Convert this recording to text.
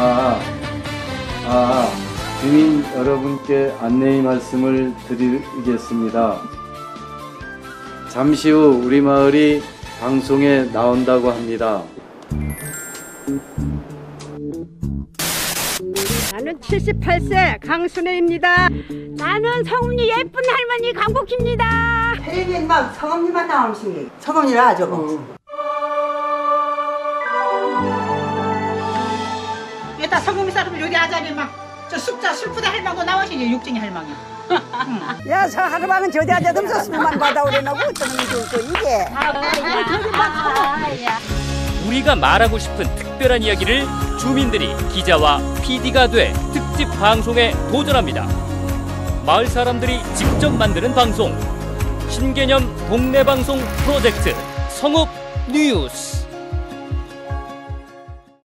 주민 여러분께 안내의 말씀을 드리겠습니다. 잠시 후 우리 마을이 방송에 나온다고 합니다. 나는 78세 강순혜입니다. 나는 성은이 예쁜 할머니 강복희입니다. 텔레비전 막 성엄니만 나오는 성엄니라 저거. 여기다 성금이 사람 요리 하자니 막저 숫자 슬프다 할망도 나오시지 육진이 할망이. 야, 저 하루방은 저기 앉아서 술만 받아오려고 어쩌면 이게. 우리가 말하고 싶은 특별한 이야기를 주민들이 기자와 PD가 돼 특집 방송에 도전합니다. 마을 사람들이 직접 만드는 방송, 신개념 동네 방송 프로젝트 성읍 뉴스.